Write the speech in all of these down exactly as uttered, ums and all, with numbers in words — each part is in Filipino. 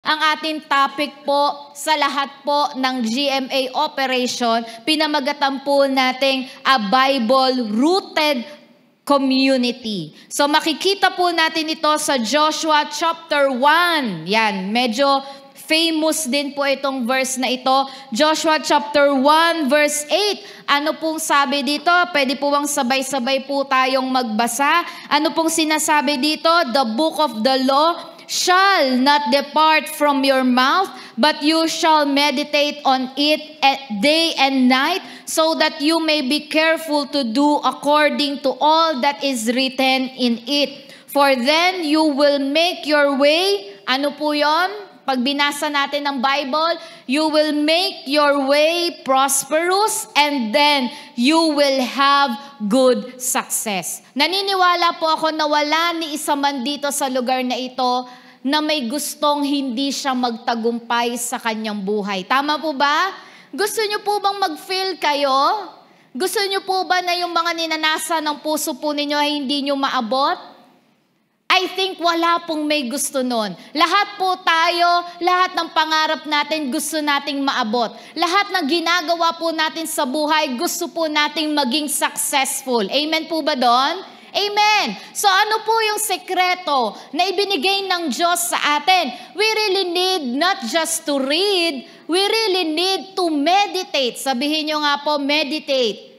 ang ating topic po sa lahat po ng G M A operation, pinamagatan po nating a Bible-rooted community. So makikita po natin ito sa Joshua chapter one. Yan, medyo famous din po itong verse na ito. Joshua chapter one verse eight. Ano pong sabi dito? Pwede po bang sabay-sabay po tayong magbasa? Ano pong sinasabi dito? The book of the law shall not depart from your mouth, but you shall meditate on it day and night, so that you may be careful to do according to all that is written in it. For then you will make your way, ano po yon? Pag binasa natin ng Bible, you will make your way prosperous and then you will have good success. Naniniwala po ako na wala ni isa man dito sa lugar na ito na may gustong hindi siya magtagumpay sa kanyang buhay. Tama po ba? Gusto niyo po bang mag-fail kayo? Gusto niyo po ba na yung mga ninanasa ng puso po ninyo ay hindi niyo maabot? I think wala pong may gusto nun. Lahat po tayo, lahat ng pangarap natin, gusto nating maabot. Lahat ng ginagawa po natin sa buhay, gusto po nating maging successful. Amen po ba doon? Amen. So ano po yung sekreto na ibinigay ng Diyos sa atin? We really need not just to read, we really need to meditate. Sabihin nyo nga po, meditate.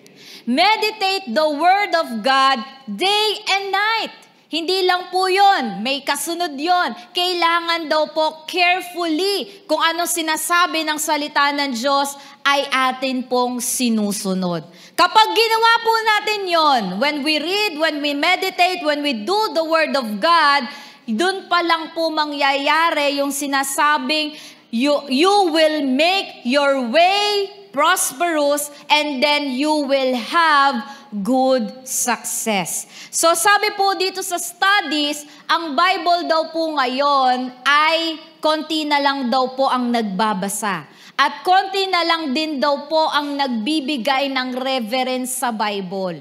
Meditate the Word of God day and night. Hindi lang po yun, may kasunod yun. Kailangan daw po carefully kung anong sinasabi ng salita ng Diyos ay atin pong sinusunod. Kapag ginawa po natin yon, when we read, when we meditate, when we do the Word of God, dun pa lang po mangyayari yung sinasabing, you, you will make your way prosperous and then you will have good success. So sabi po dito sa studies, ang Bible daw po ngayon ay konti na lang daw po ang nagbabasa. At konti na lang din daw po ang nagbibigay ng reverence sa Bible.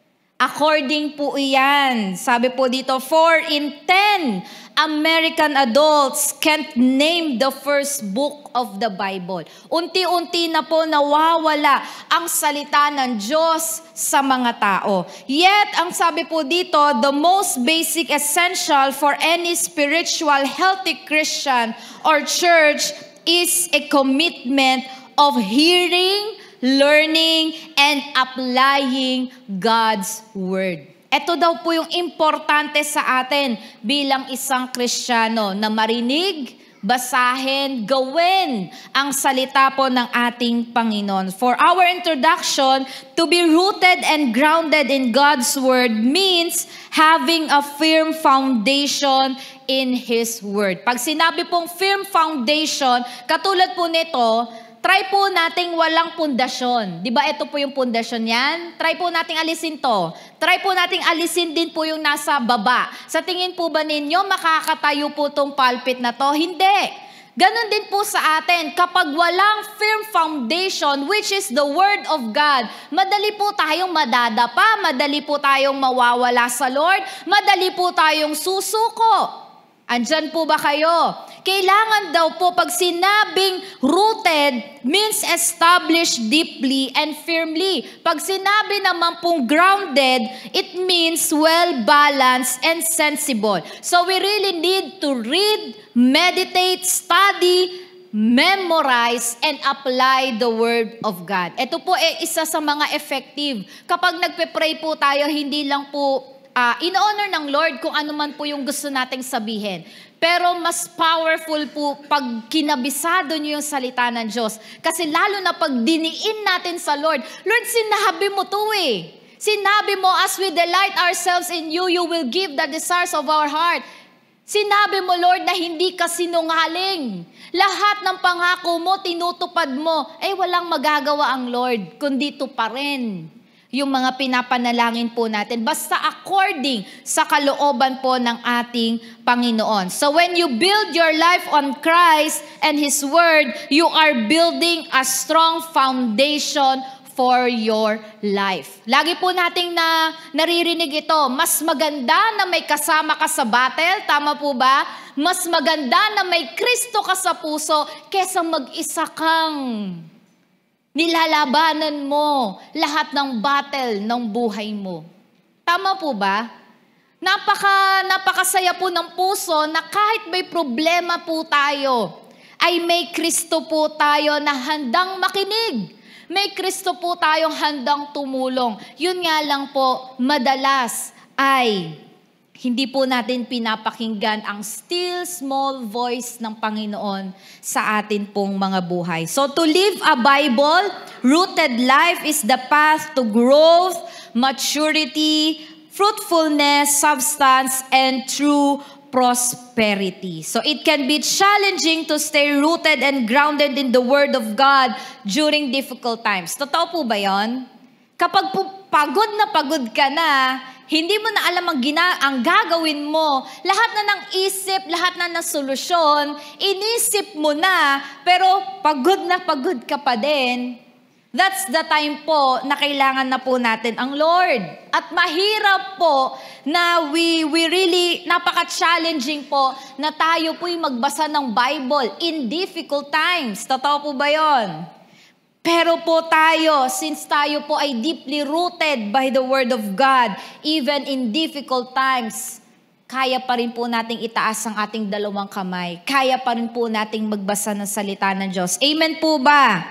According po iyan, sabi po dito, four in ten American adults can't name the first book of the Bible. Unti-unti na po nawawala ang salita ng Diyos sa mga tao. Yet, ang sabi po dito, the most basic essential for any spiritual healthy Christian or church is a commitment of hearing, learning, and applying God's Word. Ito daw po yung importante sa atin bilang isang Kristiyano na marinig, basahin, gawin ang salita po ng ating Panginoon. For our introduction, to be rooted and grounded in God's Word means having a firm foundation in His Word. Pag sinabi pong firm foundation, katulad po nito, try po nating walang pundasyon. Di ba ito po yung pundasyon yan? Try po nating alisin to. Try po nating alisin din po yung nasa baba. Sa tingin po ba ninyo, makakatayo po tong pulpit na to? Hindi. Ganon din po sa atin. Kapag walang firm foundation, which is the Word of God, madali po tayong madadapa, madali po tayong mawawala sa Lord, madali po tayong susuko. Andyan po ba kayo? Kailangan daw po pag sinabing rooted means established deeply and firmly. Pag sinabi naman pong grounded, it means well-balanced and sensible. So we really need to read, meditate, study, memorize, and apply the Word of God. Ito po ay isa sa mga effective. Kapag nagpe-pray po tayo, hindi lang po Uh, in-honor ng Lord kung ano man po yung gusto nating sabihin. Pero mas powerful po pag kinabisado niyo yung salita ng Diyos. Kasi lalo na pag diniin natin sa Lord, Lord, sinabi mo to eh. Sinabi mo, as we delight ourselves in you, you will give the desires of our heart. Sinabi mo, Lord, na hindi ka sinungaling. Lahat ng pangako mo, tinutupad mo. Eh, walang magagawa ang Lord, kundi ito pa rin yung mga pinapanalangin po natin, basta according sa kalooban po ng ating Panginoon. So when you build your life on Christ and His Word, you are building a strong foundation for your life. Lagi po nating na naririnig ito, mas maganda na may kasama ka sa battle, tama po ba? Mas maganda na may Kristo ka sa puso kesa mag-isa kang nilalabanan mo lahat ng battle ng buhay mo. Tama po ba? Napaka, napakasaya po ng puso na kahit may problema po tayo, ay may Kristo po tayo na handang makinig. May Kristo po tayong handang tumulong. Yun nga lang po, madalas ay hindi po natin pinapakinggan ang still small voice ng Panginoon sa atin pong mga buhay. So to live a Bible-rooted life is the path to growth, maturity, fruitfulness, substance, and true prosperity. So it can be challenging to stay rooted and grounded in the Word of God during difficult times. Totoo po ba yon? Kapag po pagod na pagod ka na, hindi mo na alam ang, gina- ang gagawin mo, lahat na ng isip, lahat na ng solusyon, inisip mo na, pero pagod na pagod ka pa din, that's the time po na kailangan na po natin ang Lord. At mahirap po na we, we really, napaka-challenging po na tayo po'y magbasa ng Bible in difficult times. Totoo po ba yon? Pero po tayo, since tayo po ay deeply rooted by the Word of God, even in difficult times, kaya pa rin po nating itaas ang ating dalawang kamay. Kaya pa rin po nating magbasa ng salita ng Diyos. Amen po ba?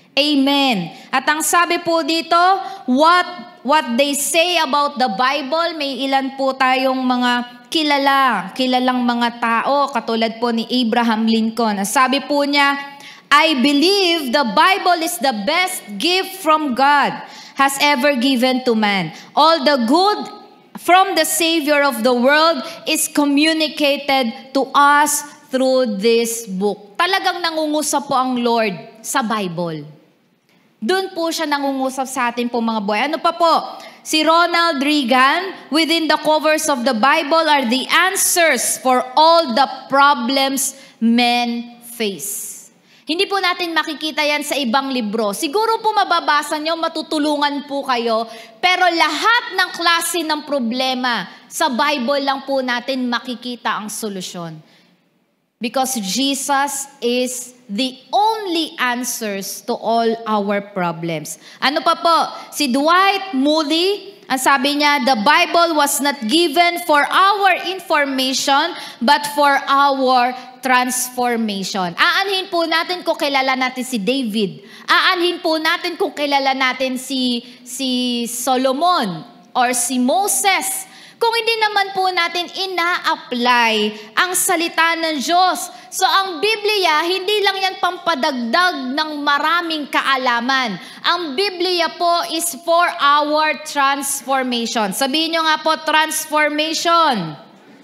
Amen. At ang sabi po dito, what what they say about the Bible, may ilan po tayong mga kilala, kilalang mga tao, katulad po ni Abraham Lincoln. Sabi po niya, I believe the Bible is the best gift from God has ever given to man. All the good from the Savior of the world is communicated to us through this book. Talagang nangungusap po ang Lord sa Bible. Doon po siya nangungusap sa atin po mga boy. Ano pa po? Si Ronald Reagan, within the covers of the Bible are the answers for all the problems men face. Hindi po natin makikita yan sa ibang libro. Siguro po mababasa nyo, matutulungan po kayo, pero lahat ng klase ng problema, sa Bible lang po natin makikita ang solusyon. Because Jesus is the only answers to all our problems. Ano pa po? Si Dwight Moody, ang sabi niya, the Bible was not given for our information, but for our transformation. Aanhin po natin kung kilala natin si David. Aanhin po natin kung kilala natin si, si Solomon or si Moses. Kung hindi naman po natin ina-apply ang salita ng Diyos. So ang Biblia, hindi lang yan pampadagdag ng maraming kaalaman. Ang Biblia po is for our transformation. Sabihin nyo nga po, transformation.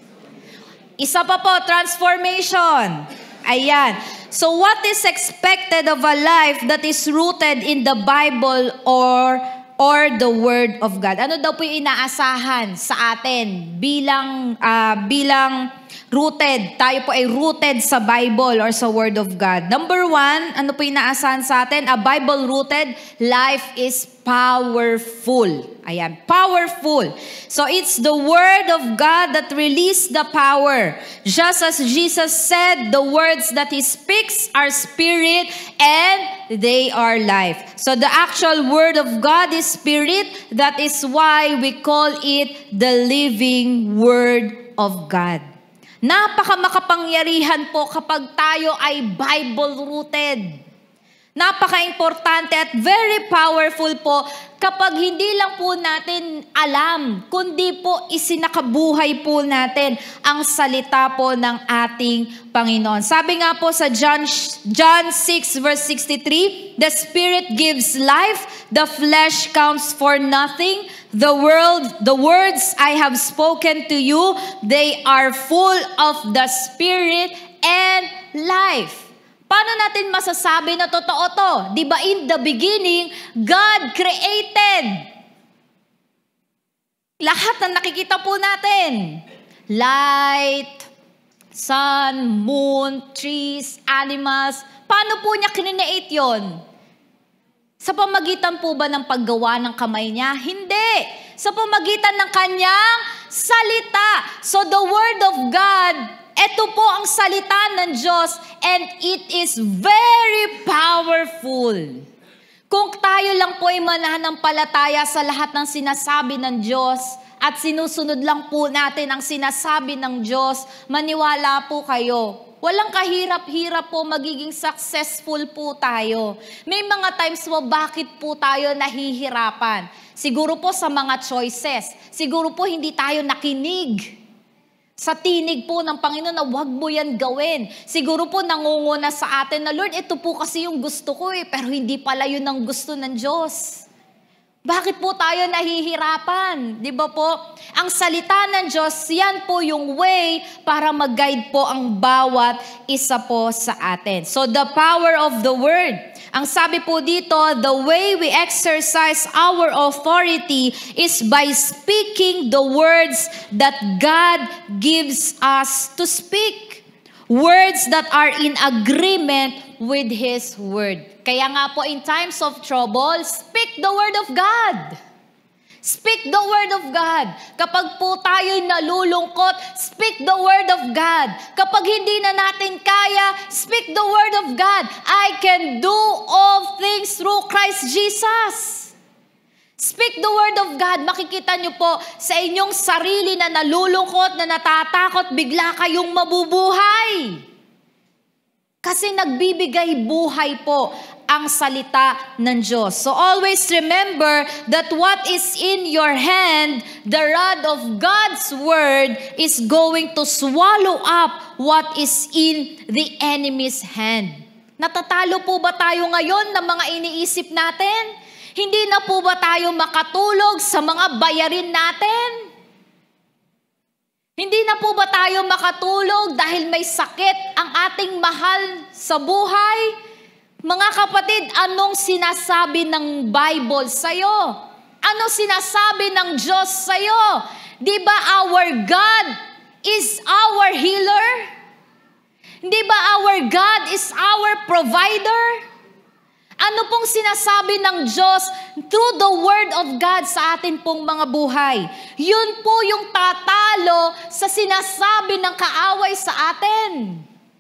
Isa pa po, transformation. Ayan. So what is expected of a life that is rooted in the Bible or or the Word of God? Ano daw po yung inaasahan sa atin bilang uh, bilang rooted? Tayo po ay rooted sa Bible or sa Word of God. Number one, ano po yung inaasahan sa atin? A Bible-rooted life is powerful. Ayan, powerful. So it's the Word of God that released the power. Just as Jesus said, the words that He speaks are spirit and they are life. So the actual Word of God is spirit. That is why we call it the living Word of God. Napaka makapangyarihan po kapag tayo ay Bible-rooted. Napaka-importante at very powerful po kapag hindi lang po natin alam, kundi po isinakabuhay po natin ang salita po ng ating Panginoon. Sabi nga po sa John, John six verse sixty-three, the Spirit gives life, the flesh counts for nothing. The world, the words I have spoken to you, they are full of the Spirit and life. Paano natin masasabi na totoo to? Di ba in the beginning, God created. Lahat na nakikita po natin. Light, sun, moon, trees, animals. Paano po niya kinineate yon? Sa pamagitan po ba ng paggawa ng kamay niya? Hindi. Sa pamagitan ng kanyang salita. So the Word of God, ito po ang salita ng Diyos, and it is very powerful. Kung tayo lang po ay mananampalataya sa lahat ng sinasabi ng Diyos, at sinusunod lang po natin ang sinasabi ng Diyos, maniwala po kayo. Walang kahirap-hirap po, magiging successful po tayo. May mga times po, bakit po tayo nahihirapan? Siguro po sa mga choices. Siguro po hindi tayo nakinig sa tinig po ng Panginoon na wag mo yan gawin. Siguro po nangunguna sa atin na, Lord, ito po kasi yung gusto ko eh, pero hindi pala yun ang gusto ng Diyos. Bakit po tayo nahihirapan? Di ba po? Ang salita ng Diyos, yan po yung way para mag-guide po ang bawat isa po sa atin. So the power of the Word. Ang sabi po dito, the way we exercise our authority is by speaking the words that God gives us to speak. Words that are in agreement with His Word. Kaya nga po, in times of trouble, speak the Word of God. Speak the Word of God. Kapag po tayo'y nalulungkot, speak the Word of God. Kapag hindi na natin kaya, speak the Word of God. I can do all things through Christ Jesus. Speak the Word of God. Makikita niyo po sa inyong sarili na nalulungkot, na natatakot, bigla kayong mabubuhay. Kasi nagbibigay buhay po ang salita ng Diyos. So always remember that what is in your hand, the rod of God's Word is going to swallow up what is in the enemy's hand. Natatalo po ba tayo ngayon ng mga iniisip natin? Hindi na po ba tayo makatulog sa mga bayarin natin? Hindi na po ba tayo makatulog dahil may sakit ang ating mahal sa buhay? Mga kapatid, anong sinasabi ng Bible sa'yo? Ano sinasabi ng Diyos sa'yo? Di ba our God is our healer? Di ba our God is our provider? Ano pong sinasabi ng Diyos through the Word of God sa atin pong mga buhay? Yun po yung tatalo sa sinasabi ng kaaway sa atin.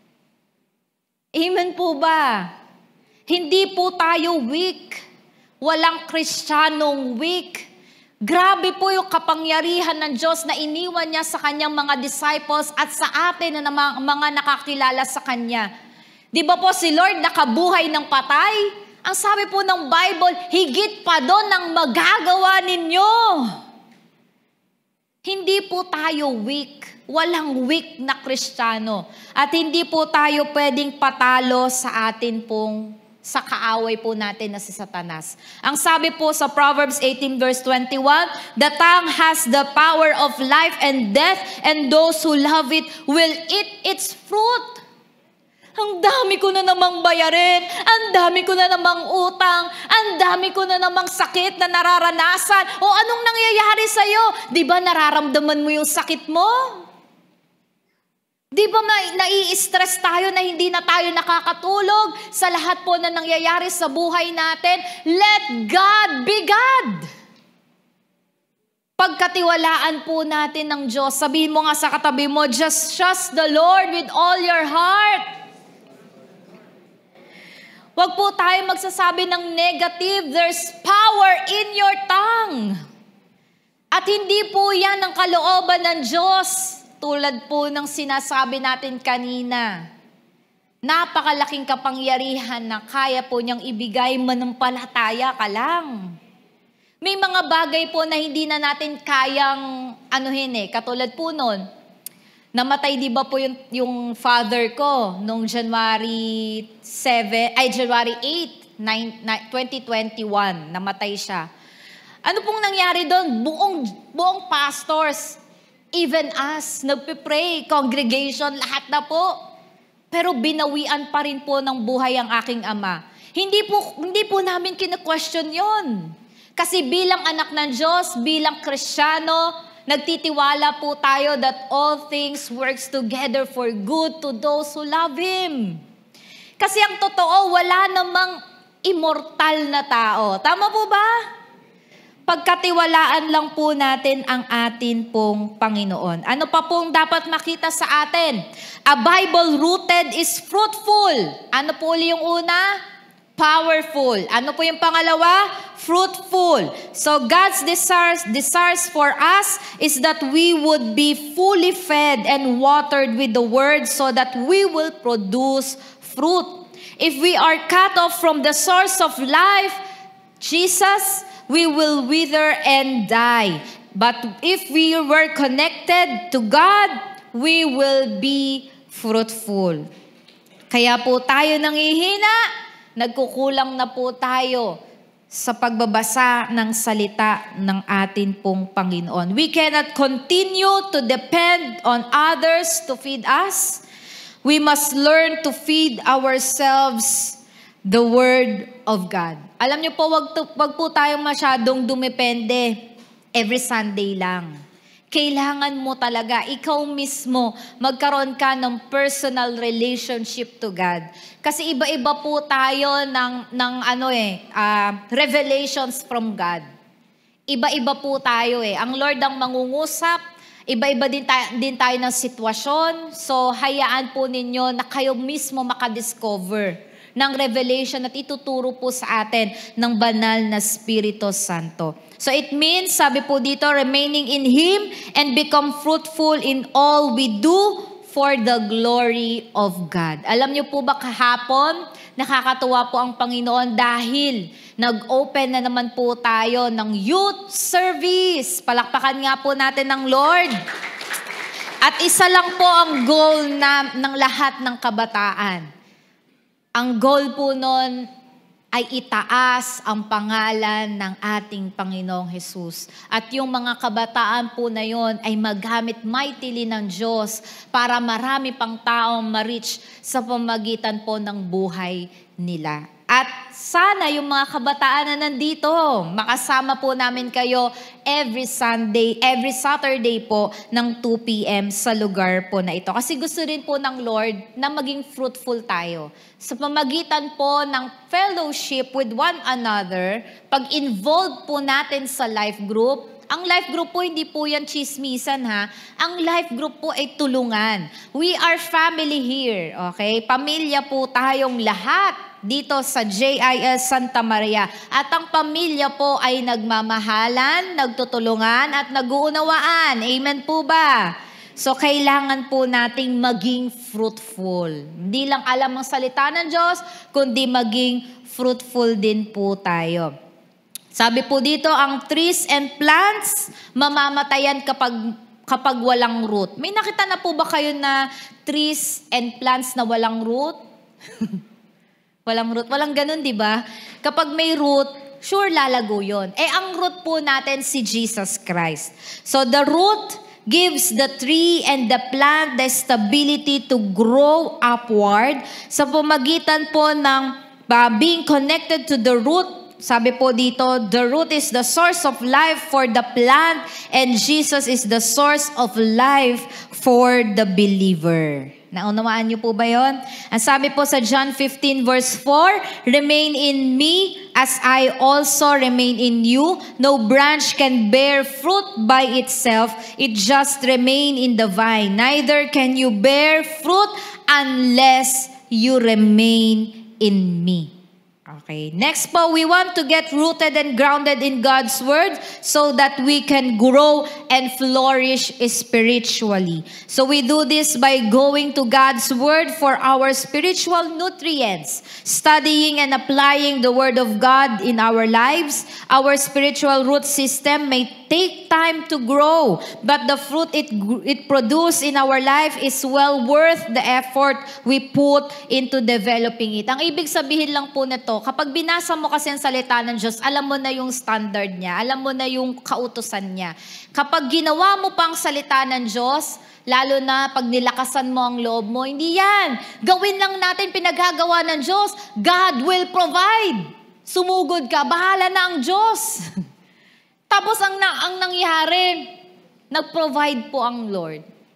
Amen po ba? Hindi po tayo weak. Walang Kristiyanong weak. Grabe po yung kapangyarihan ng Diyos na iniwan niya sa kanyang mga disciples at sa atin na mga nakakilala sa Kanya. Di ba po si Lord nakabuhay ng patay? Ang sabi po ng Bible, higit pa doon ang magagawa ninyo. Hindi po tayo weak. Walang weak na Kristiyano. At hindi po tayo pwedeng patalo sa atin pong, sa kaaway po natin na si Satanas. Ang sabi po sa Proverbs eighteen verse twenty-one, the tongue has the power of life and death, and those who love it will eat its fruit. Ang dami ko na namang bayarin, ang dami ko na namang utang, ang dami ko na namang sakit na nararanasan. O anong nangyayari sa'yo? Di ba nararamdaman mo yung sakit mo? Di ba nai-stress tayo na hindi na tayo nakakatulog sa lahat po na nangyayari sa buhay natin? Let God be God. Pagkatiwalaan po natin ng Diyos, sabihin mo nga sa katabi mo, just trust the Lord with all your heart. Huwag po tayo magsasabi ng negative. There's power in your tongue. At hindi po yan ang kalooban ng Diyos. Tulad po ng sinasabi natin kanina. Napakalaking kapangyarihan na kaya po niyang ibigay, manampalataya ka lang. May mga bagay po na hindi na natin kayang anuhin eh. Katulad po nun, namatay di ba po yung, yung father ko noong January seventh, ay January eighth, twenty twenty-one, namatay siya. Ano pong nangyari doon? Buong, buong pastors, even us, nagpipray, congregation, lahat na po. Pero binawian pa rin po ng buhay ang aking ama. Hindi po, hindi po namin kina-question yun. Kasi bilang anak ng Diyos, bilang Kristiyano, nagtitiwala po tayo that all things works together for good to those who love Him. Kasi ang totoo, wala namang immortal na tao. Tama po ba? Pagkatiwalaan lang po natin ang atin pong Panginoon. Ano pa pong dapat makita sa atin? A Bible rooted is fruitful. Ano po uli yung una? Powerful. Ano po yung pangalawa? Fruitful. So God's desires, desires for us is that we would be fully fed and watered with the word so that we will produce fruit. If we are cut off from the source of life, Jesus, we will wither and die. But if we were connected to God, we will be fruitful. Kaya po tayo nangihina, nagkukulang na po tayo sa pagbabasa ng salita ng atin pong Panginoon. We cannot continue to depend on others to feed us. We must learn to feed ourselves the Word of God. Alam niyo po, wag, to, wag po tayong masyadong dumepende every Sunday lang. Kailangan mo talaga, ikaw mismo, magkaroon ka ng personal relationship to God. Kasi iba-iba po tayo ng, ng ano eh, uh, revelations from God. Iba-iba po tayo eh. Ang Lord ang mangungusap, iba-iba din tayo, din tayo ng sitwasyon. So, hayaan po ninyo na kayo mismo makadiscover ng revelation at ituturo po sa atin ng banal na Espiritu Santo. So it means, sabi po dito, remaining in Him and become fruitful in all we do for the glory of God. Alam niyo po ba kahapon, nakakatuwa po ang Panginoon dahil nag-open na naman po tayo ng youth service. Palakpakan nga po natin ng Lord. At isa lang po ang goal na, ng lahat ng kabataan. Ang goal po nun ay itaas ang pangalan ng ating Panginoong Jesus. At yung mga kabataan po na yon ay magamit mightily ng Diyos para marami pang taong ma-reach sa pamagitan po ng buhay nila. At sana yung mga kabataan na nandito, makasama po namin kayo every Sunday, every Saturday po ng two p.m. sa lugar po na ito. Kasi gusto rin po ng Lord na maging fruitful tayo. Sa pamagitan po ng fellowship with one another, pag-involve po natin sa life group. Ang life group po, hindi po yan chismisan ha. Ang life group po ay tulungan. We are family here, okay? Pamilya po tayong lahat dito sa J I S Santa Maria. At ang pamilya po ay nagmamahalan, nagtutulungan at nag-uunawaan. Amen po ba? So, kailangan po nating maging fruitful. Hindi lang alam ang salita ng Diyos, kundi maging fruitful din po tayo. Sabi po dito, ang trees and plants, mamamatayan kapag, kapag walang root. May nakita na po ba kayo na trees and plants na walang root? Walang root. Walang ganun, di ba? Kapag may root, sure lalago yun. Eh, ang root po natin si Jesus Christ. So, the root gives the tree and the plant the stability to grow upward sa pamagitan po ng uh, being connected to the root. Sabi po dito, the root is the source of life for the plant and Jesus is the source of life for the believer. Naunawaan niyo po ba yun? Ang sabi po sa John fifteen verse four, remain in me as I also remain in you. No branch can bear fruit by itself. It just remain in the vine. Neither can you bear fruit unless you remain in me. Okay. Next po, we want to get rooted and grounded in God's Word so that we can grow and flourish spiritually. So we do this by going to God's Word for our spiritual nutrients, studying and applying the Word of God in our lives. Our spiritual root system may take time to grow, but the fruit it, it produces in our life is well worth the effort we put into developing it. Ang ibig sabihin lang po nito, kapag binasa mo kasi ang salita ng Diyos, alam mo na yung standard niya, alam mo na yung kautusan niya. Kapag ginawa mo pang salita ng Diyos, lalo na pag nilakasan mo ang loob mo, hindi yan. Gawin lang natin pinaghagawa ng Diyos. God will provide. Sumugod ka, bahala na ang Diyos. Tapos ang, ang nangyari, nag-provide po ang Lord.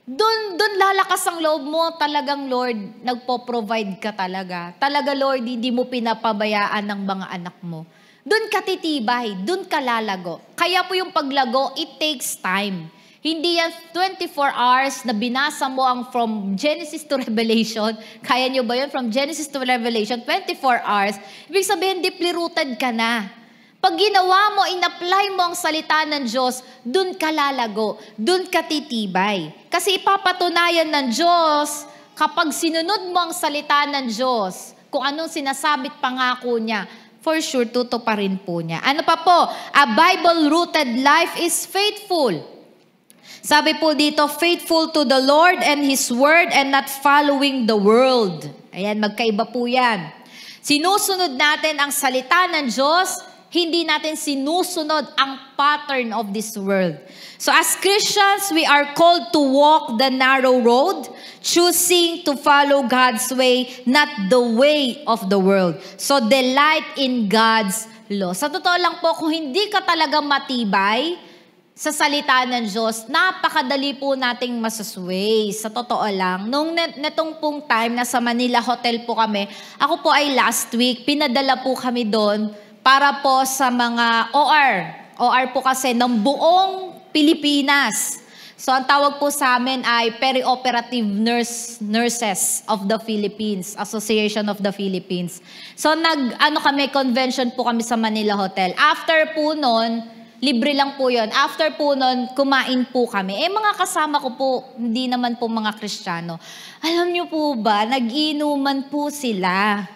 Doon, doon lalakas ang loob mo. Talagang, Lord, nagpo-provide ka talaga. Talaga, Lord, hindi mo pinapabayaan ng mga anak mo. Doon ka titibay, doon ka lalago. Kaya po yung paglago, it takes time. Hindi yan twenty-four hours na binasa mo ang from Genesis to Revelation. Kaya nyo ba yun? From Genesis to Revelation, twenty-four hours. Ibig sabihin, deeply rooted ka na. Pag ginawa mo, in-apply mo ang salita ng Diyos, dun ka lalago, dun ka titibay. Kasi ipapatunayan ng Diyos, kapag sinunod mo ang salita ng Diyos, kung anong sinasabit pangako niya, for sure, tutuparin po niya. Ano pa po? A Bible-rooted life is faithful. Sabi po dito, faithful to the Lord and His Word and not following the world. Ayan, magkaiba po yan. Sinusunod natin ang salita ng Diyos, hindi natin sinusunod ang pattern of this world. So as Christians, we are called to walk the narrow road, choosing to follow God's way, not the way of the world. So delight in God's law. Sa totoo lang po, kung hindi ka talaga matibay sa salita ng Diyos, napakadali po nating masusway. Sa totoo lang, nung netong pong time na sa Manila Hotel po kami, ako po ay last week, pinadala po kami doon para po sa mga O R. O R po kasi ng buong Pilipinas. So ang tawag po sa amin ay Perioperative Nurse, Nurses of the Philippines, Association of the Philippines. So nag, ano kami, convention po kami sa Manila Hotel. After po nun, libre lang po yun. After po nun, kumain po kami. Eh, mga kasama ko po, hindi naman po mga Kristiyano. Alam niyo po ba, nag-inuman po sila.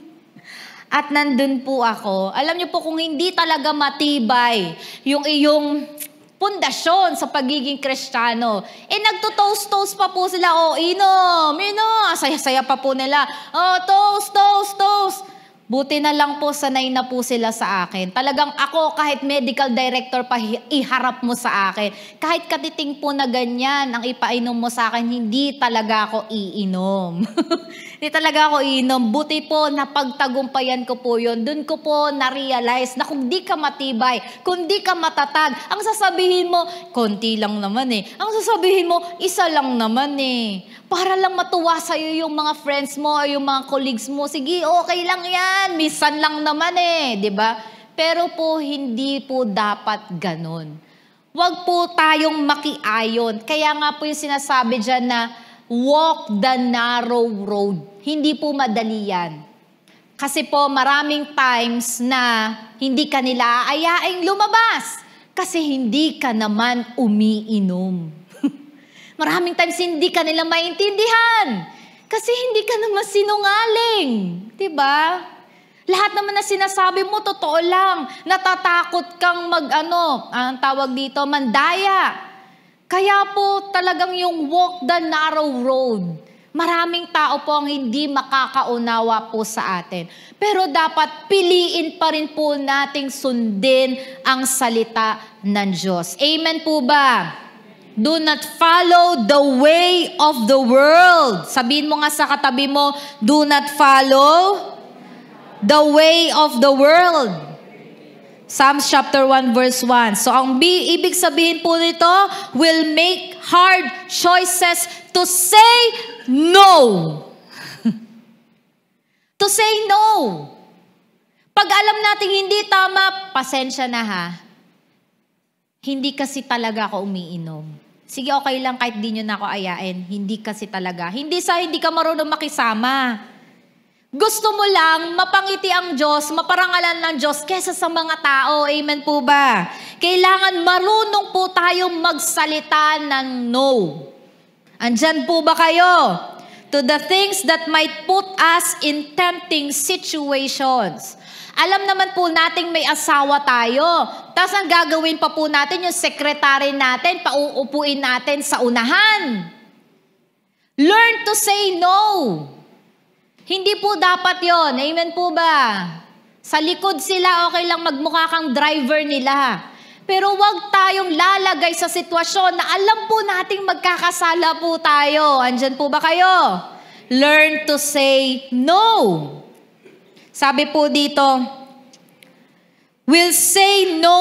At nandun po ako. Alam niyo po, kung hindi talaga matibay yung iyong pundasyon sa pagiging Kristiyano, eh, nagto-toast-toast pa po sila. O, oh, inom, inom. Saya-saya pa po nila. Oh, toast, toast, toast. Buti na lang po, sanay na po sila sa akin. Talagang ako, kahit medical director pa, iharap mo sa akin. Kahit katiting po na ganyan, ang ipainom mo sa akin, hindi talaga ako iinom. Hindi talaga ako iinom. Buti po, napagtagumpayan ko po yun. Doon ko po na-realize na kung di ka matibay, kung di ka matatag, ang sasabihin mo, konti lang naman eh. Ang sasabihin mo, isa lang naman eh. Para lang matuwa sa'yo yung mga friends mo o yung mga colleagues mo. Sige, okay lang yan. Minsan lang naman eh. Diba? Pero po, hindi po dapat ganun. Huwag po tayong makiayon. Kaya nga po yung sinasabi dyan na walk the narrow road. Hindi po madali yan. Kasi po maraming times na hindi ka nila aayaing lumabas. Kasi hindi ka naman umiinom. Maraming times hindi ka nila maintindihan. Kasi hindi ka naman sinungaling. Diba? Lahat naman na sinasabi mo, totoo lang. Natatakot kang mag, ano, ang tawag dito, mandaya. Kaya po talagang yung walk the narrow road. Maraming tao po ang hindi makakaunawa po sa atin. Pero dapat piliin pa rin po nating sundin ang salita ng Diyos. Amen po ba? Do not follow the way of the world. Sabihin mo nga sa katabi mo, do not follow the way of the world. Psalms chapter one verse one. So ang bi- ibig sabihin po nito, will make hard choices to say no. To say no. Pag alam natin hindi tama, pasensya na ha. Hindi kasi talaga ako umiinom. Sige, okay lang kahit di nyo na ako ayain. Hindi kasi talaga. Hindi sa hindi ka marunong makisama. Gusto mo lang mapangiti ang Diyos, maparangalan ng Diyos kesa sa mga tao. Amen po ba? Kailangan marunong po tayong magsalita ng no. Andyan po ba kayo? To the things that might put us in tempting situations. Alam naman po nating may asawa tayo. Tapos ang gagawin pa po natin, yung sekretary natin, pauupuin natin sa unahan. Learn to say no. Hindi po dapat yon. Amen po ba? Sa likod sila, okay lang magmukha kang driver nila. Pero wag tayong lalagay sa sitwasyon na alam po nating magkakasala po tayo. Andyan po ba kayo? Learn to say no. Sabi po dito, will say no to the things the world says, says are okay.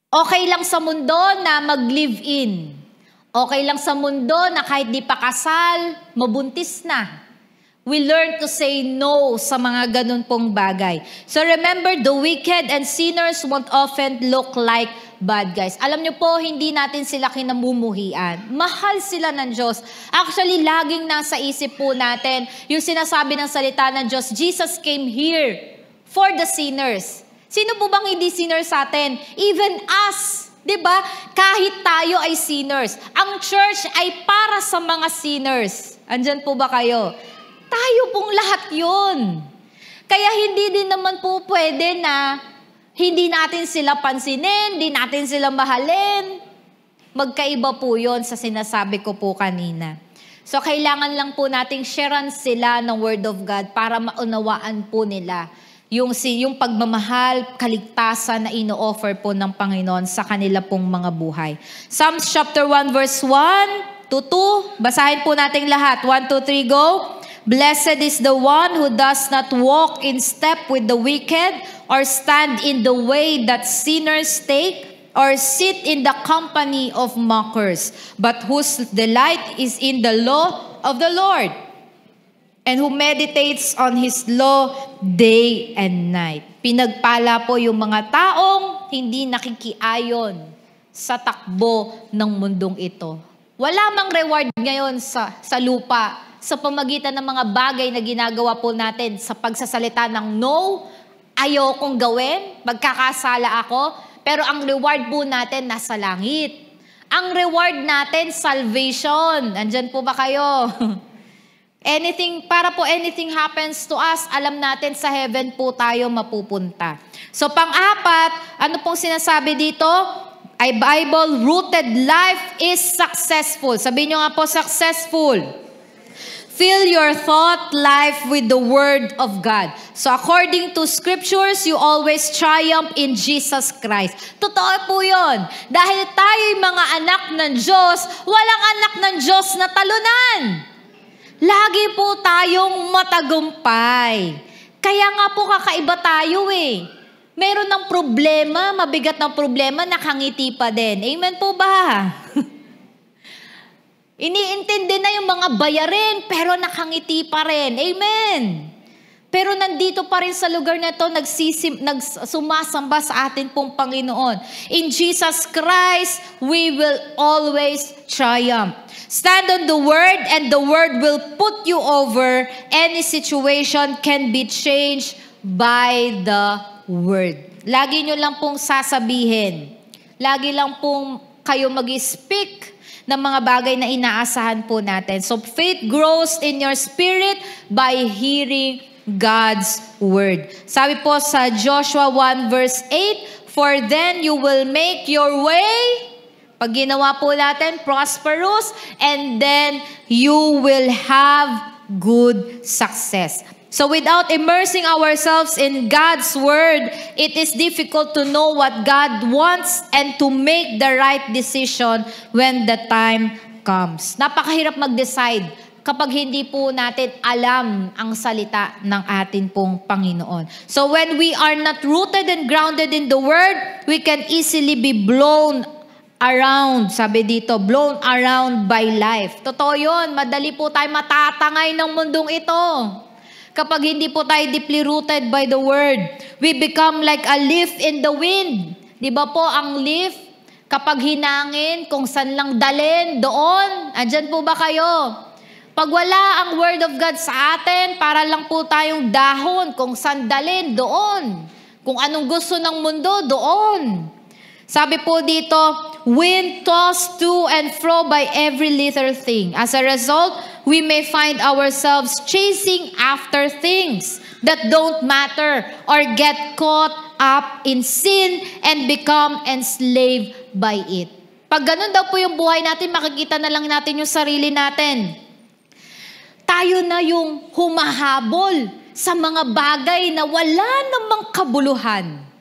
Okay lang sa mundo na mag-live-in. Okay lang sa mundo na kahit di pa kasal, mabuntis na. We learn to say no sa mga ganun pong bagay. So remember, the wicked and sinners won't often look like bad guys. Alam niyo po, hindi natin sila kinamumuhian. Mahal sila ng Diyos. Actually, laging nasa isip po natin yung sinasabi ng salita ng Diyos, Jesus came here for the sinners. Sino po bang hindi sinners sa atin? Even us. Diba? Kahit tayo ay sinners. Ang church ay para sa mga sinners. Andyan po ba kayo? Tayo pong lahat yun. Kaya hindi din naman po pwede na hindi natin sila pansinin, hindi natin sila mahalin. Magkaiba po yun sa sinasabi ko po kanina. So kailangan lang po nating sharean sila ng Word of God para maunawaan po nila yung, yung pagmamahal, kaligtasan na ino-offer po ng Panginoon sa kanila pong mga buhay. Psalms chapter one verse one to two. Basahin po natin lahat. one, two, three, go. Blessed is the one who does not walk in step with the wicked, or stand in the way that sinners take, or sit in the company of mockers, but whose delight is in the law of the Lord, and who meditates on His law day and night. Pinagpala po yung mga taong hindi nakikiayon sa takbo ng mundong ito. Wala mang reward ngayon sa, sa lupa sa pamagitan ng mga bagay na ginagawa po natin sa pagsasalita ng no, ayokong gawin, magkakasala ako, pero ang reward po natin nasa langit. Ang reward natin, salvation. Andyan po ba kayo? Anything, para po anything happens to us, alam natin sa heaven po tayo mapupunta. So pang-apat, ano pong sinasabi dito? Ay Bible-rooted life is successful. Sabihin nyo nga po, successful. Fill your thought life with the Word of God. So according to Scriptures, you always triumph in Jesus Christ. Totoo po yun. Dahil tayo'y mga anak ng Diyos, walang anak ng Diyos na talunan. Lagi po tayong matagumpay. Kaya nga po kakaiba tayo eh. Meron ng problema, mabigat ng problema, nakangiti pa din. Amen po ba? Iniintindi na yung mga bayarin, pero nakangiti pa rin. Amen. Pero nandito pa rin sa lugar na ito, nagsisim, nagsumasamba sa atin pong Panginoon. In Jesus Christ, we will always triumph. Stand on the Word, and the Word will put you over. Any situation can be changed by the Word. Lagi nyo lang pong sasabihin. Lagi lang pong kayo mag-speak ng mga bagay na inaasahan po natin. So faith grows in your spirit by hearing God's word. Sabi po sa Joshua one verse eight, for then you will make your way, pag ginawa po natin, prosperous, and then you will have good success. So without immersing ourselves in God's word, it is difficult to know what God wants and to make the right decision when the time comes. Napakahirap mag-decide kapag hindi po natin alam ang salita ng atin pong Panginoon. So when we are not rooted and grounded in the word, we can easily be blown around, sabi dito, blown around by life. Totoo yun, madali po tayo matatangay ng mundong ito. Kapag hindi po tayo deeply rooted by the Word, we become like a leaf in the wind. Di ba po ang leaf, kapag hinangin, kung saan lang dalin, doon. Andyan po ba kayo? Pag wala ang Word of God sa atin, para lang po tayong dahon, kung saan dalin, doon. Kung anong gusto ng mundo, doon. Sabi po dito, wind tossed to and fro by every little thing. As a result, we may find ourselves chasing after things that don't matter or get caught up in sin and become enslaved by it. Pag ganun daw po yung buhay natin, makikita na lang natin yung sarili natin. Tayo na yung humahabol sa mga bagay na wala namang kabuluhan.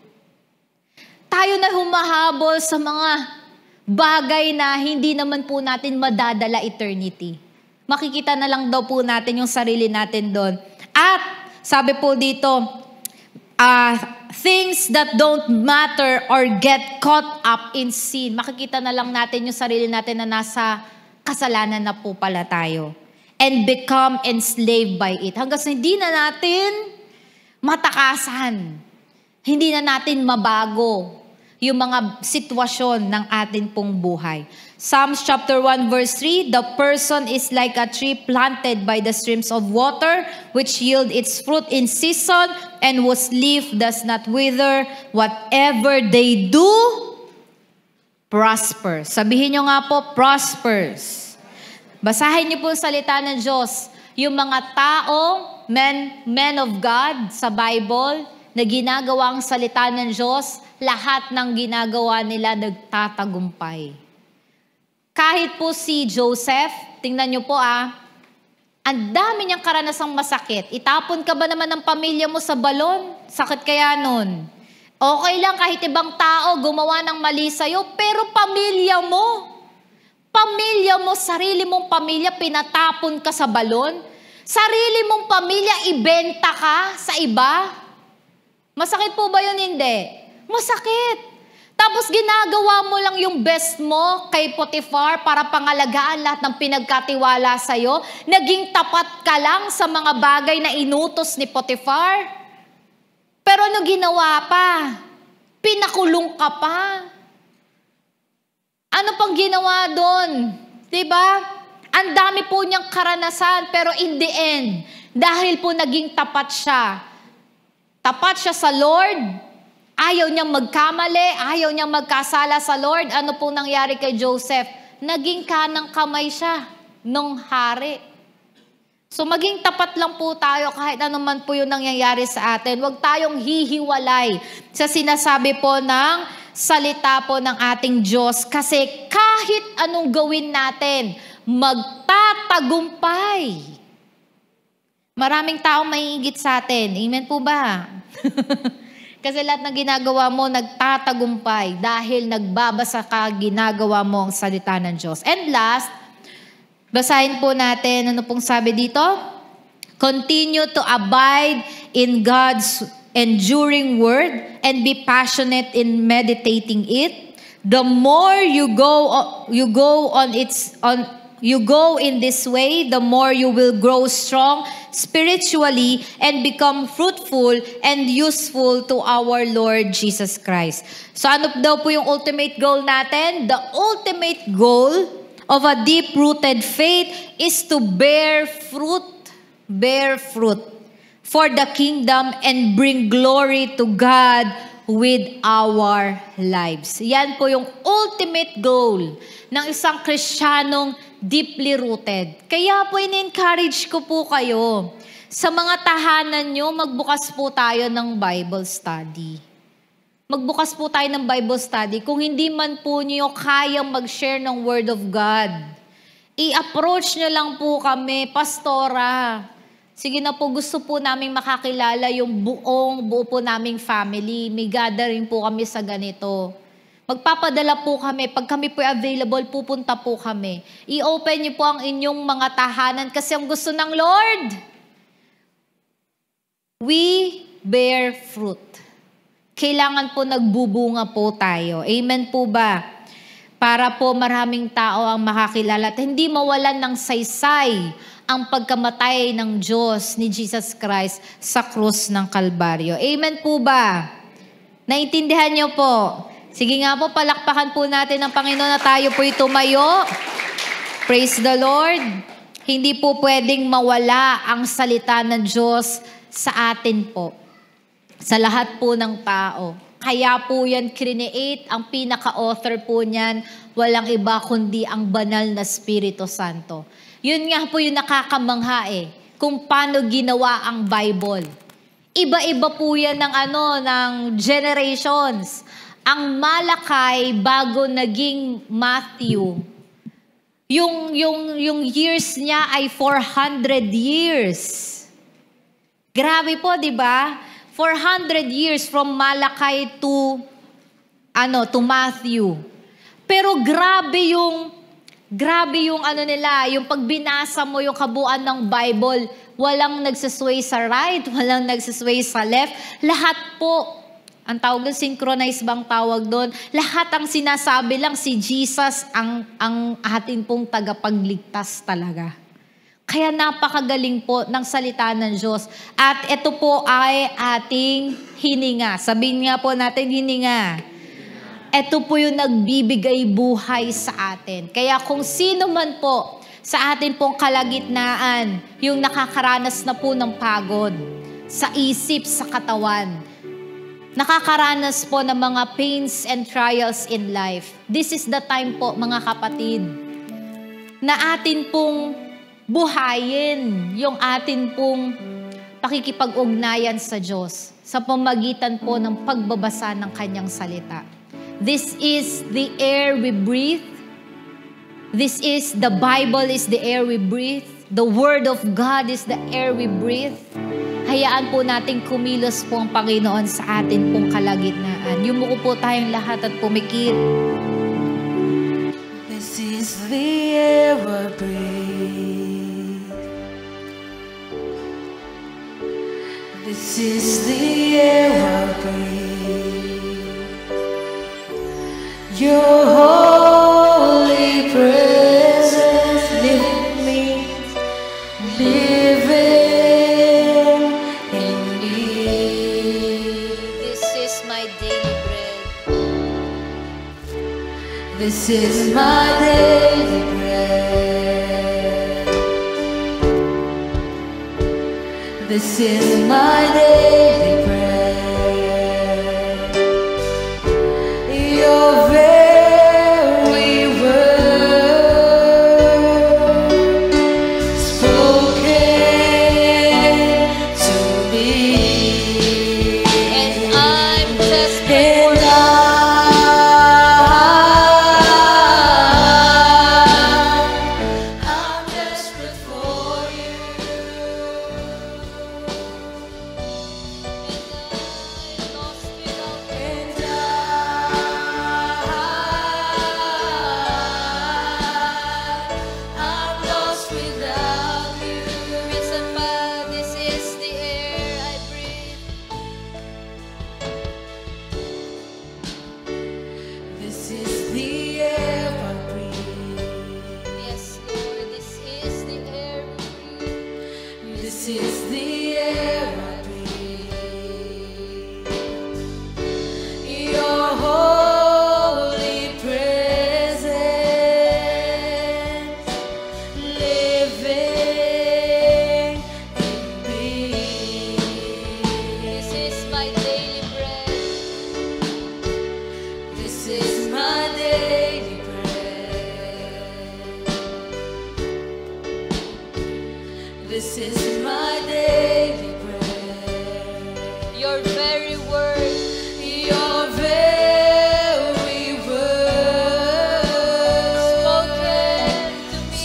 Tayo na humahabol sa mga bagay na hindi naman po natin madadala eternity. Makikita na lang daw po natin yung sarili natin doon. At sabi po dito, uh, things that don't matter or get caught up in sin. Makikita na lang natin yung sarili natin na nasa kasalanan na po pala tayo. And become enslaved by it. Hanggang sa hindi na natin matakasan. Hindi na natin mabago yung mga sitwasyon ng atin pong buhay. Psalms chapter one verse three, the person is like a tree planted by the streams of water, which yield its fruit in season, and whose leaf does not wither. Whatever they do, prosper. Sabihin nyo nga po, prospers. Basahin niyo po ang salita ng Diyos. Yung mga taong, men, men of God sa Bible, na ginagawa ang salita ng Diyos, lahat ng ginagawa nila nagtatagumpay. Kahit po si Joseph, tingnan niyo po ah, ang dami niyang karanasang masakit. Itapon ka ba naman ng pamilya mo sa balon? Sakit kaya nun? Okay lang kahit ibang tao gumawa ng mali sa'yo, pero pamilya mo, pamilya mo, sarili mong pamilya, pinatapon ka sa balon. Sarili mong pamilya, ibenta ka sa iba. Masakit po ba yun? Hindi. Masakit. Tapos ginagawa mo lang yung best mo kay Potiphar para pangalagaan lahat ng pinagkatiwala sa'yo. Naging tapat ka lang sa mga bagay na inutos ni Potiphar. Pero ano ginawa pa? Pinakulong ka pa. Ano pang ginawa doon? Diba? Ang dami po niyang karanasan, pero in the end, dahil po naging tapat siya, tapat siya sa Lord, ayaw niyang magkamali, ayaw niyang magkasala sa Lord, ano po nangyari kay Joseph? Naging kanang kamay siya nung hari. So maging tapat lang po tayo kahit ano man po yung nangyayari sa atin. Huwag tayong hihiwalay sa sinasabi po ng salita po ng ating Diyos, kasi kahit anong gawin natin, magtatagumpay. Maraming taong maiigit sa atin. Amen po ba? Kasi lahat ng ginagawa mo, nagtatagumpay dahil nagbabasa ka, ginagawa mo ang salita ng Diyos. And last, basahin po natin, ano pong sabi dito? Continue to abide in God's enduring word and be passionate in meditating it. The more you go you go on its on you go in this way, the more you will grow strong spiritually and become fruitful and useful to our Lord Jesus Christ. So ano daw po yung ultimate goal natin? The ultimate goal of a deep-rooted faith is to bear fruit, bear fruit for the kingdom and bring glory to God with our lives. Yan po yung ultimate goal ng isang Kristiyanong deeply rooted. Kaya po in-encourage ko po kayo, sa mga tahanan nyo, magbukas po tayo ng Bible study. Magbukas po tayo ng Bible study. Kung hindi man po nyo kayang mag-share ng Word of God, i-approach nyo lang po kami, Pastora. Sige na po, gusto po namin makakilala yung buong, buo po naming family. May gathering po kami sa ganito. Magpapadala po kami. Pag kami po available, pupunta po kami. I-open niyo po ang inyong mga tahanan kasi ang gusto ng Lord, we bear fruit. Kailangan po nagbubunga po tayo. Amen po ba? Para po maraming tao ang makakilala at hindi mawalan ng saysay ang pagkamatay ng Diyos ni Jesus Christ sa krus ng Kalbaryo. Amen po ba? Naintindihan niyo po? Sige nga po, palakpakan po natin ang Panginoon na tayo po'y tumayo. Praise the Lord. Hindi po pwedeng mawala ang salita ng Diyos sa atin po. Sa lahat po ng tao. Kaya po yan create, ang pinaka-author po niyan, walang iba kundi ang banal na Espiritu Santo. Yun nga po yung nakakamangha eh, kung paano ginawa ang Bible. Iba-iba po yan ng ano, ng generations. Ang Malakay bago naging Matthew, yung, yung, yung years niya ay four hundred years. Grabe po, di ba? four hundred years from Malakay to, ano, to Matthew. Pero grabe yung Grabe yung ano nila, yung pagbinasa mo yung kabuuan ng Bible, walang nagsasway sa right, walang nagsasway sa left. Lahat po, ang tawag doon, synchronize bang tawag doon? Lahat ang sinasabi lang si Jesus ang, ang atin pong tagapagligtas talaga. Kaya napakagaling po ng salita ng Diyos. At ito po ay ating hininga. Sabihin nga po natin hininga. Ito po yung nagbibigay buhay sa atin. Kaya kung sino man po sa atin pong kalagitnaan, yung nakakaranas na po ng pagod sa isip, sa katawan, nakakaranas po ng mga pains and trials in life. This is the time po, mga kapatid, na atin pong buhayin yung atin pong pakikipag-ugnayan sa Diyos sa pamagitan po ng pagbabasa ng Kanyang salita. This is the air we breathe. This is, the Bible is the air we breathe. The Word of God is the air we breathe. Hayaan po nating kumilos po ang Panginoon sa atin pong kalagitnaan. Yumuko po tayong lahat at pumikit. This is the air I breathe. This is the air I breathe. Your holy presence lift me, living in me. This is my daily bread. This is my daily bread. This is my daily bread. Your very word spoken to me, And I'm and desperate for I, I'm desperate for you. And I, I'm lost without you. Minsan pa, this is the air I breathe. This is the air I breathe. Yes, Lord, this is the air we breathe. This is the air I breathe. Your holy presence living in me. This is my daily bread. This is my daily bread. This is my daily bread. Your very word. Your very word Spoken to me.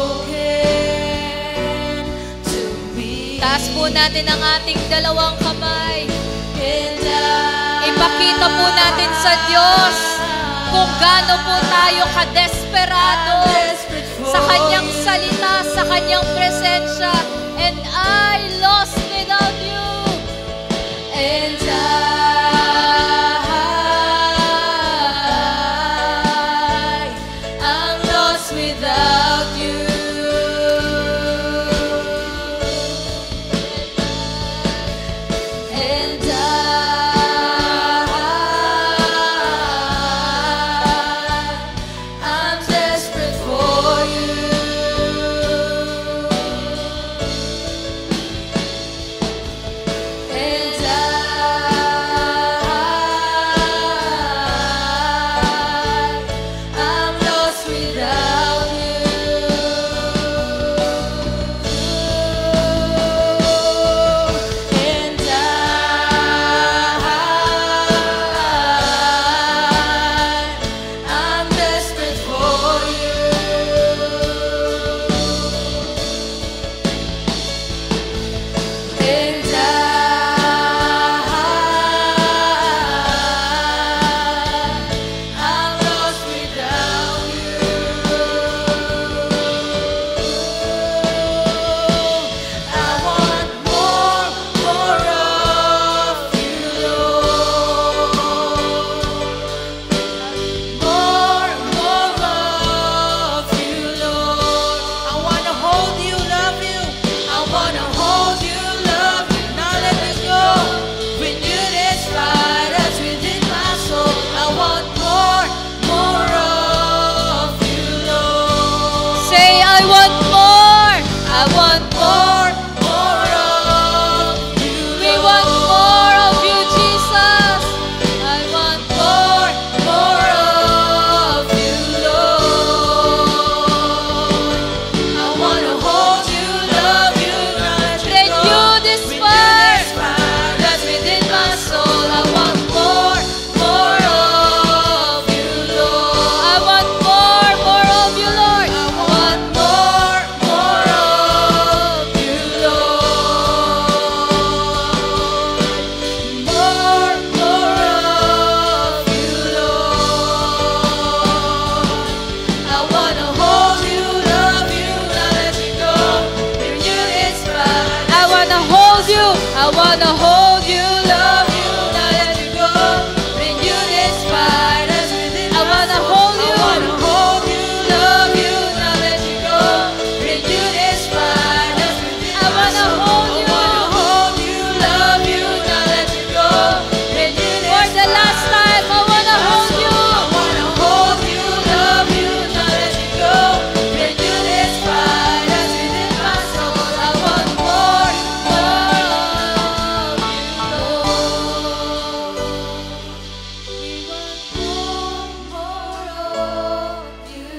spoken to me. Taas po natin ang ating dalawang kamay. And I, Ipakita po natin sa Diyos kung gaano po tayo kadesperado desperate for sa Kanyang salita, sa Kanyang presensya. And I lost without you. And I, I'm lost without you. And I, I'm desperate for you. hold you, love you. I wanna hold you, love you, not let you go. Renew this fire that's within my soul. I want more, more of you, Lord. Say, I want more. I want more, more of you, We want more of you, Jesus. I want more, more of you, Lord. I wanna hold you, love you, not let you Renew go. this Renew fire. this fire that's within my soul. I want more, more of you, Lord. I want more, more of you, Lord. I want more, more of you, Lord. More, more of you, Lord. I wanna hold you, love you, not let you go. Renew this fire. I wanna hold you. I wanna hold you, Love you, not let you go. Renew this fire that's within I my wanna soul. hold you. I wanna hold you, love you, not let you go. Renew this fire that's within I my wanna soul. hold I you. wanna hold you, love you, not let you go. Renew this For the last time, I wanna hold you. I wanna hold you, love you, not let you go. Renew this fire that's within my soul. I want more, more of you, Lord. We want more, more of you,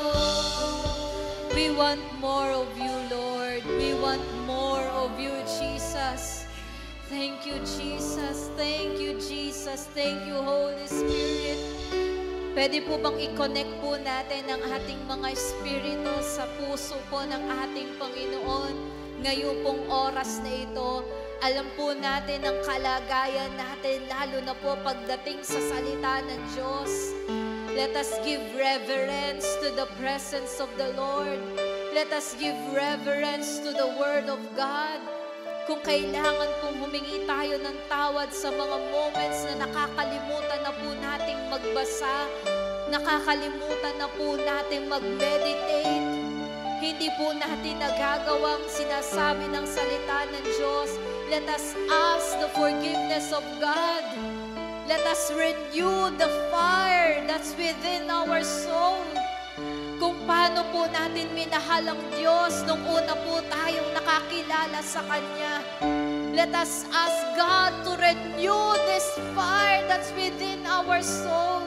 Lord. We want more of you, Lord. We want more of you, Jesus. Thank you, Jesus. Thank you, Jesus. Thank you, Holy Spirit. Pwede po bang i-connect po natin ang ating mga espiritu sa puso po ng ating Panginoon ngayon pong oras na ito? Alam po natin ang kalagayan natin, lalo na po pagdating sa salita ng Diyos. Let us give reverence to the presence of the Lord. Let us give reverence to the Word of God. Kung kailangan pong humingi tayo ng tawad sa mga moments na nakakalimutan na po nating magbasa, nakakalimutan na po nating mag-meditate, hindi po natin nagagawang sinasabi ng salita ng Diyos, let us ask the forgiveness of God. Let us renew the fire that's within our soul. Kung paano po natin minahal ang Diyos nung una po tayong nakakilala sa Kanya. Let us ask God to renew this fire that's within our soul.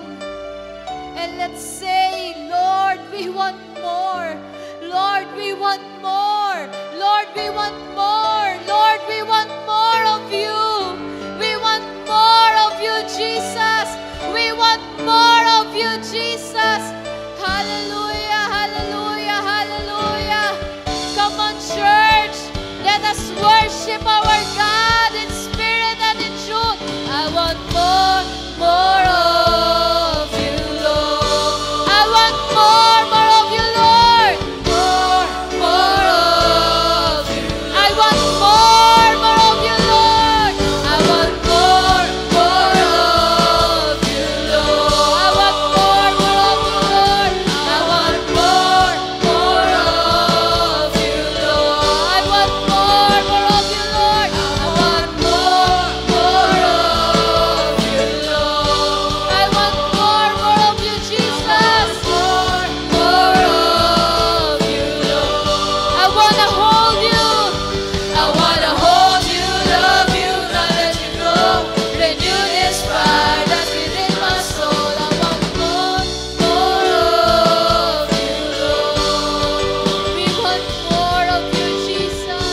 And let's say, Lord, we want more. Lord, we want more. Lord, we want more. Lord, we want more of you. We want more of you, Jesus. We want more of you, Jesus. Hallelujah, hallelujah, hallelujah. Come on, church. Let us worship our God in spirit and in truth. I want more, more of you, Lord. I want more, more of you, Lord. More, more of you. I want more, more of you, Lord. I want more, more of you, Lord. I want more, more of you, Lord. I want more, more of you, Lord. I want more, more of you, Lord. I want more, more of you, Lord. I want more, more of you, Jesus. More, more of you, Lord. I wanna hold you. I wanna hold you, love you, not let you go. Renew this fire that's within my soul. I want more, more of you, Lord. We want more of you, Jesus.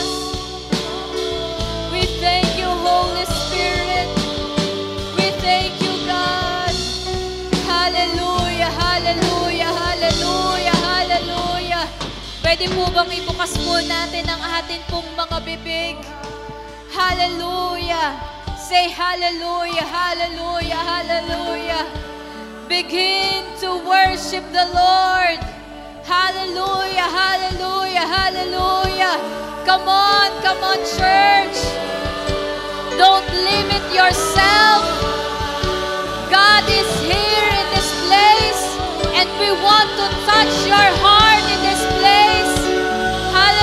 We thank you, Holy Spirit. We thank you, God. Hallelujah, hallelujah, hallelujah, hallelujah. Pwede po bang ibukas po natin ang atin pong mga bibig? Hallelujah. Say hallelujah, hallelujah, hallelujah. Begin to worship the Lord. Hallelujah, hallelujah, hallelujah. Come on, come on, church. Don't limit yourself. God is here in this place, and we want to touch your heart in this place. Hallelujah.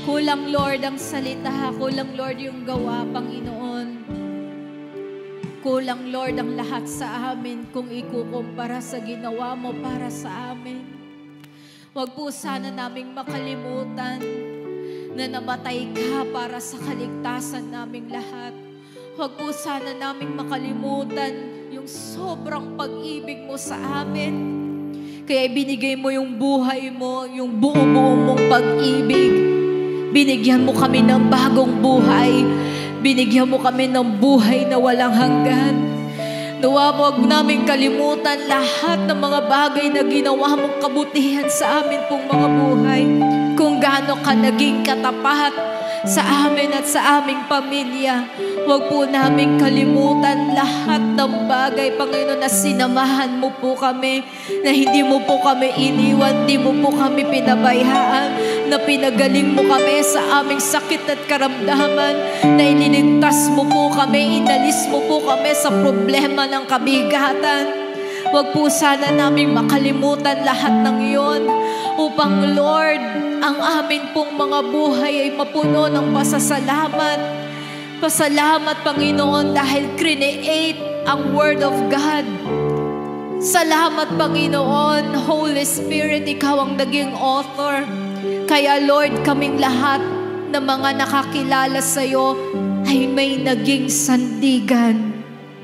Kulang, Lord, ang salita. Kulang, Lord, yung gawa, Panginoon. Kulang, Lord, ang lahat sa amin kung ikukumpara sa ginawa mo para sa amin. Huwag po sana naming makalimutan na namatay ka para sa kaligtasan naming lahat. Huwag po sana naming makalimutan yung sobrang pag-ibig mo sa amin. Kaya binigay mo yung buhay mo, yung buo-buo mong pag-ibig. Binigyan mo kami ng bagong buhay. Binigyan mo kami ng buhay na walang hanggan. Nawa mo, huwag namin kalimutan lahat ng mga bagay na ginawa mong kabutihan sa amin pong mga buhay. Kung gaano ka naging katapat sa amin at sa aming pamilya. Huwag po namin kalimutan lahat ng bagay, Panginoon, na sinamahan mo po kami, na hindi mo po kami iniwan, hindi mo po kami pinabayaan, na pinagaling mo kami sa aming sakit at karamdaman, na iniligtas mo po kami, inalis mo po kami sa problema ng kabigatan. Huwag po sana namin makalimutan lahat ng iyon upang, Lord, ang amin pong mga buhay ay mapuno ng pasasalamat. Pasalamat, Panginoon, dahil create ang Word of God. Salamat, Panginoon, Holy Spirit, Ikaw ang naging author. Kaya, Lord, kaming lahat na mga nakakilala sa iyo ay may naging sandigan.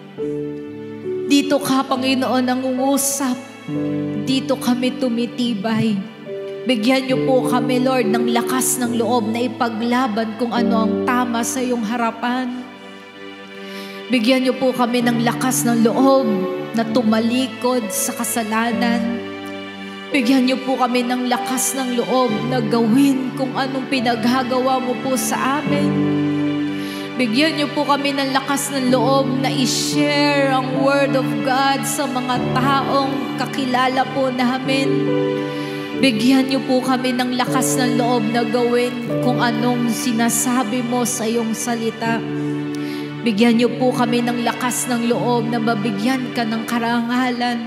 Dito ka, Panginoon, ang uusap. Dito kami tumitibay. Bigyan niyo po kami, Lord, ng lakas ng loob na ipaglaban kung ano ang tama sa iyong harapan. Bigyan niyo po kami ng lakas ng loob na tumalikod sa kasalanan. Bigyan niyo po kami ng lakas ng loob na gawin kung anong pinaghagawa mo po sa amin. Bigyan niyo po kami ng lakas ng loob na i-share ang Word of God sa mga taong kakilala po namin. Bigyan niyo po kami ng lakas ng loob na gawin kung anong sinasabi mo sa iyong salita. Bigyan niyo po kami ng lakas ng loob na mabigyan ka ng karangalan.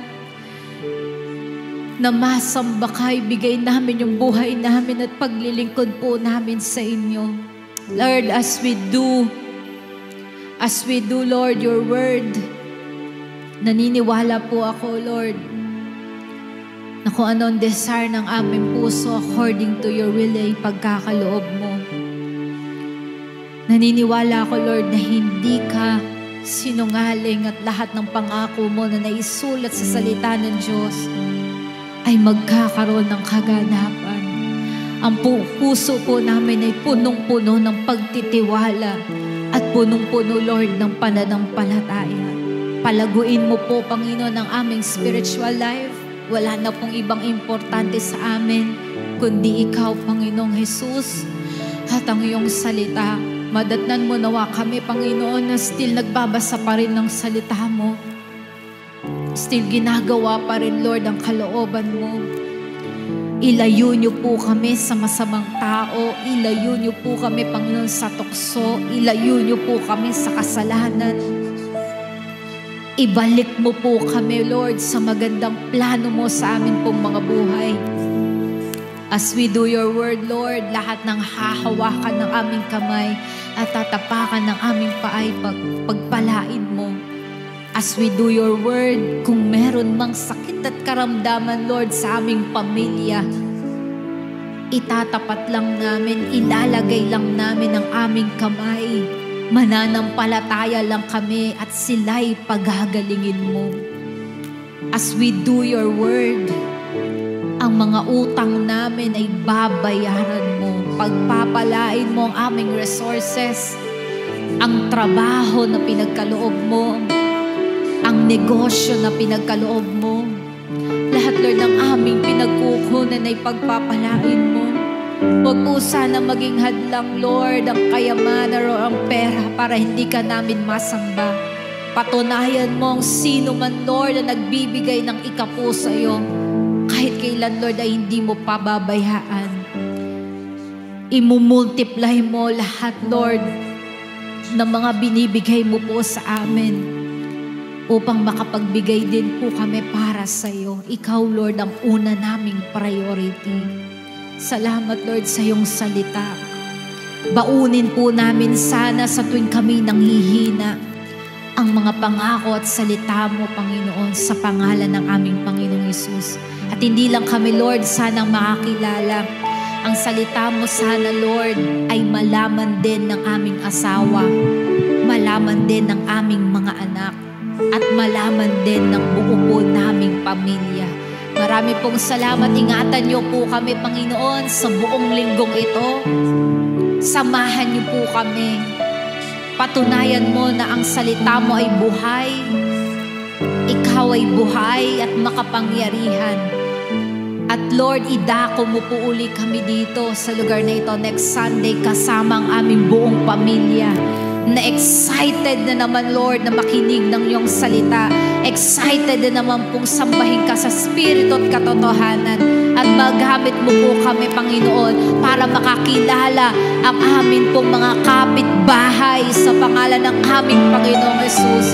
Na masamba ka, ibigay namin yung buhay namin at paglilingkod po namin sa inyo. Lord, as we do, as we do, Lord, your word, naniniwala po ako, Lord, na kung ano ang desire ng aming puso according to your will ay pagkakaloob mo. Naniniwala ako, Lord, na hindi ka sinungaling at lahat ng pangako mo na naisulat sa salita ng Diyos ay magkakaroon ng kaganapan. Ang puso po namin ay punong-puno ng pagtitiwala at punong-puno, Lord, ng pananampalataya. Palaguin mo po, Panginoon, ang aming spiritual life. Wala na pong ibang importante sa amin, kundi ikaw, Panginoong Jesus, at ang iyong salita. Madatnan mo nawa kami, Panginoon, na still nagbabasa pa rin ng salita mo. Still ginagawa pa rin, Lord, ang kalooban mo. Ilayo niyo po kami sa masamang tao. Ilayo niyo po kami, Panginoon, sa tukso. Ilayo niyo po kami sa kasalanan. Ibalik mo po kami, Lord, sa magandang plano mo sa amin pong mga buhay. As we do your word, Lord, lahat ng hahawakan ng aming kamay at tatapakan ng aming paay, pag, pagpalain mo. As we do your word, kung meron mang sakit at karamdaman, Lord, sa aming pamilya, itatapat lang namin, ilalagay lang namin ang aming kamay. Mananampalataya lang kami at sila'y paghagalingin mo. As we do your word, ang mga utang namin ay babayaran mo. Pagpapalain mo ang aming resources, ang trabaho na pinagkaloob mo, ang negosyo na pinagkaloob mo. Lahat, Lord, ng aming pinagkukunan ay pagpapalain mo. Huwag po sana maging hadlang, Lord, ang kayamanan o ang pera para hindi ka namin masamba. Patunayan mo ang sino man, Lord, na nagbibigay ng ikapo sa iyo. Kahit kailan, Lord, ay hindi mo pababayaan. Imumultiply mo lahat, Lord, ng mga binibigay mo po sa amin upang makapagbigay din po kami para sa iyo. Ikaw, Lord, ang una naming priority. Salamat, Lord, sa iyong salita. Baunin po namin sana sa tuwing kami nanghihina ang mga pangako at salita mo, Panginoon, sa pangalan ng aming Panginoong Hesus. At hindi lang kami, Lord, sanang makakilala. Ang salita mo sana, Lord, ay malaman din ng aming asawa, malaman din ng aming mga anak, at malaman din ng buo po naming pamilya. Marami pong salamat. Ingatan niyo po kami, Panginoon, sa buong linggong ito. Samahan niyo po kami. Patunayan mo na ang salita mo ay buhay. Ikaw ay buhay at makapangyarihan. At Lord, idako mo po uli kami dito sa lugar na ito next Sunday kasama ang aming buong pamilya. Na excited na naman, Lord, na makinig ng iyong salita. Excited na naman pong sambahin ka sa spirito at katotohanan. At magamit mo po kami, Panginoon, para makakilala ang amin pong mga kapitbahay sa pangalan ng aming Panginoong Hesus.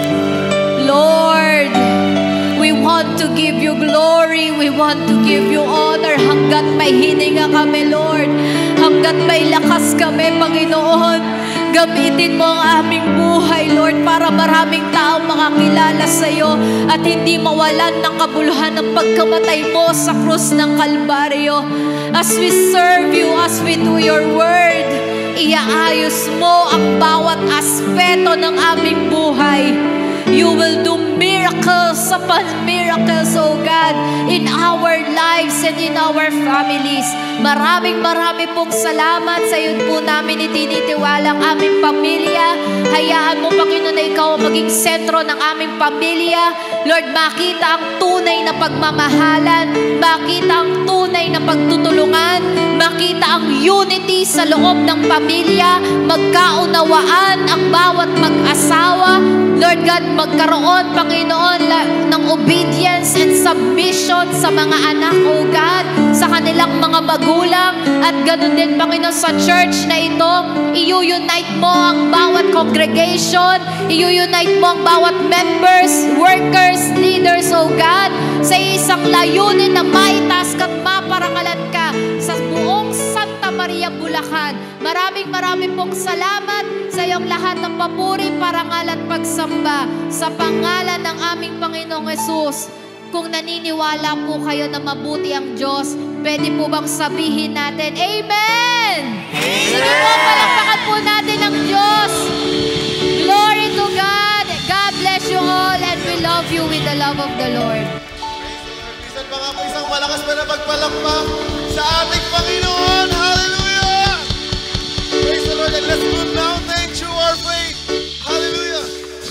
Lord, we want to give you glory. We want to give you honor. Hanggat may hininga kami, Lord. Hanggat may lakas kami, Panginoon. Gamitin mo ang aming buhay, Lord, para maraming taong makakilala sa iyo at hindi mawalan ng kabuluhan ng pagkamatay mo sa krus ng Kalbaryo. As we serve you, as we do your word, iaayos mo ang bawat aspeto ng aming buhay. You will do miracles upon miracles, oh God, in our lives and in our families. Maraming marami pong salamat sa iyo po namin itinitiwala ang aming pamilya. Hayaan mo, Panginoon, na ikaw ang maging sentro ng aming pamilya. Lord, makita ang tunay na pagmamahalan, makita ang tunay na pagtutulungan, makita ang unity sa loob ng pamilya, magkaunawaan ang bawat mag-asawa. Lord God, magkaroon, Panginoon, ng obedience and submission sa mga anak, oh God, sa kanilang mga magulang. At ganun din, Panginoon, sa church na ito, i-unite mo ang bawat congregation, i-unite mo ang bawat members, workers, leaders, oh God, sa isang layunin na maitaas at maparangalan ka sa buong Santa Maria, Bulacan. Maraming maraming pong salamat sa iyong lahat ng papuri, parangal at pagsamba sa pangalan ng aming Panginoong Hesus. Kung naniniwala po kayo na mabuti ang Diyos, pwede po bang sabihin natin, Amen! Amen! Sige po, palakpakan po natin ang Diyos. Glory to God. God bless you all and we love you with the love of the Lord. Isang pa nga po, isang malakas pa na pagpalakpak sa ating Panginoon. Hallelujah! Praise the Lord and let's move now. Thank you, our faith. Hallelujah!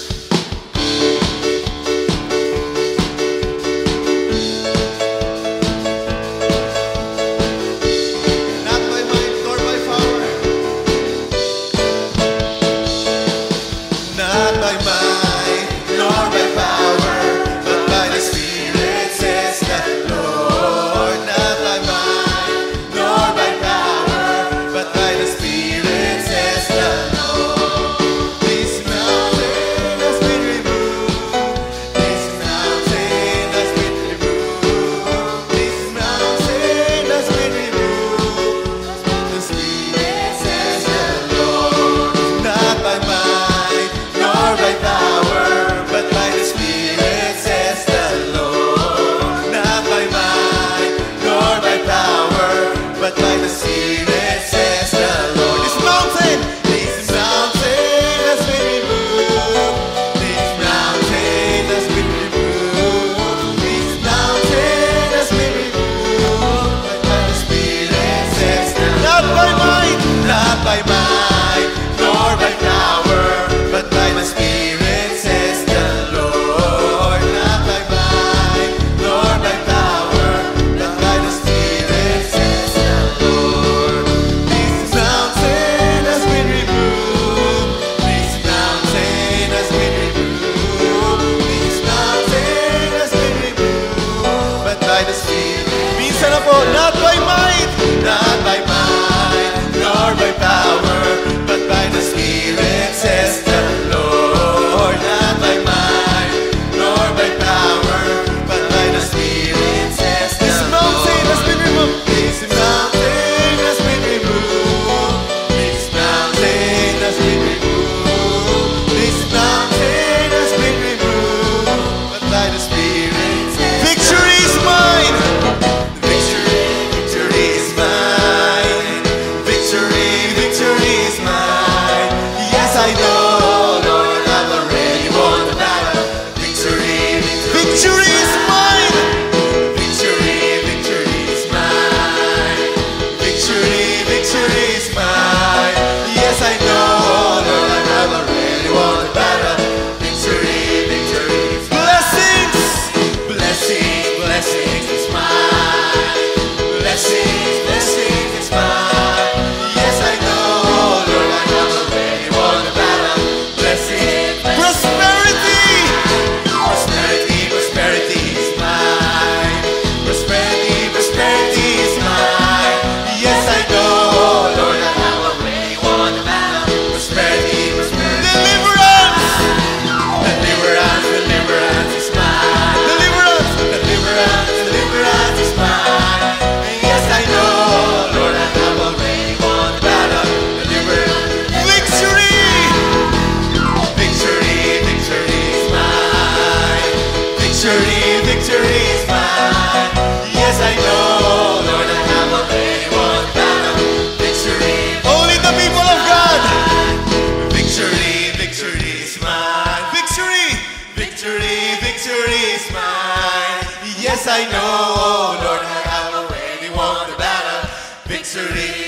Not by might nor by power. Not by might nor by power, but by the Spirit, says the Lord. Not by might nor by power.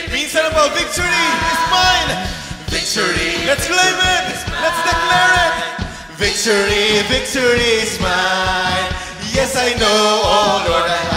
Minsan po, victory is mine. Victory. Let's claim it. Let's declare it. Victory, victory is mine. Yes, I know, oh Lord, I